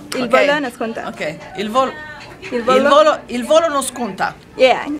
Il Ok? volo non sconta. Ok, Il volo? il volo non sconta. Yeah.